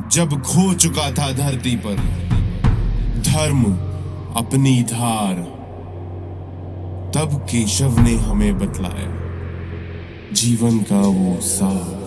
जब खो चुका था धरती पर धर्म अपनी धार, तब केशव ने हमें बतलाया जीवन का वो सार।